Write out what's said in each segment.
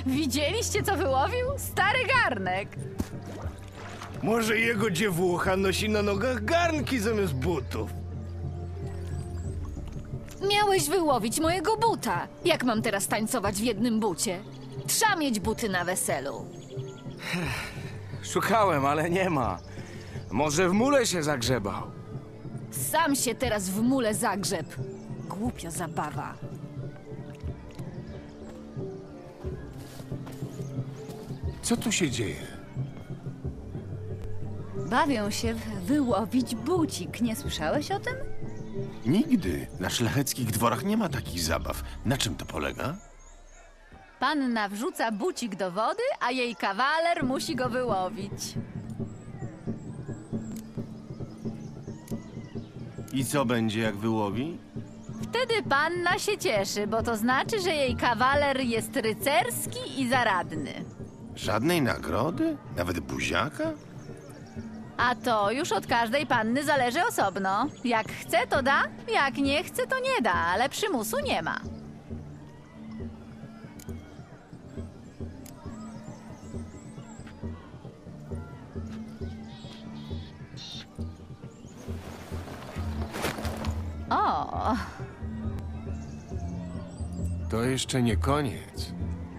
Widzieliście, co wyłowił? Stary garnek. Może jego dziewucha nosi na nogach garnki zamiast butów? Miałeś wyłowić mojego buta. Jak mam teraz tańcować w jednym bucie? Trza mieć buty na weselu. Szukałem, ale nie ma. Może w mule się zagrzebał. Sam się teraz w mule zagrzeb. Głupia zabawa. Co tu się dzieje? Bawią się w wyłowić bucik. Nie słyszałeś o tym? Nigdy. Na szlacheckich dworach nie ma takich zabaw. Na czym to polega? Panna wrzuca bucik do wody, a jej kawaler musi go wyłowić. I co będzie, jak wyłowi? Wtedy panna się cieszy, bo to znaczy, że jej kawaler jest rycerski i zaradny. Żadnej nagrody? Nawet buziaka? A to już od każdej panny zależy osobno. Jak chce, to da, jak nie chce, to nie da, ale przymusu nie ma. O, To jeszcze nie koniec.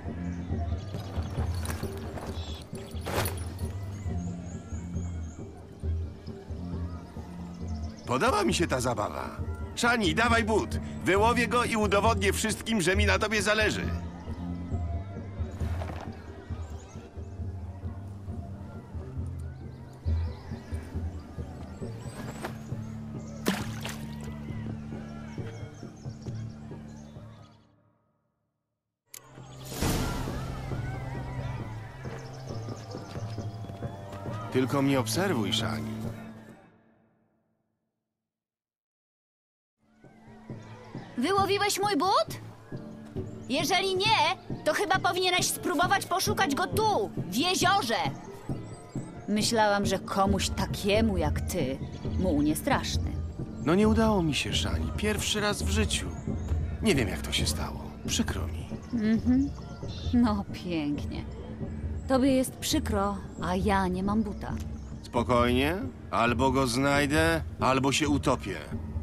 Podoba mi się ta zabawa. Szani, dawaj but. Wyłowię go i udowodnię wszystkim, że mi na tobie zależy. Tylko mnie obserwuj, Szani. Wyłowiłeś mój but? Jeżeli nie, to chyba powinieneś spróbować poszukać go tu, w jeziorze. myślałam, że komuś takiemu jak ty muł nie straszny. No nie udało mi się, Szani. Pierwszy raz w życiu. Nie wiem, jak to się stało. Przykro mi. No pięknie. Tobie jest przykro, a ja nie mam buta. Spokojnie. Albo go znajdę, albo się utopię.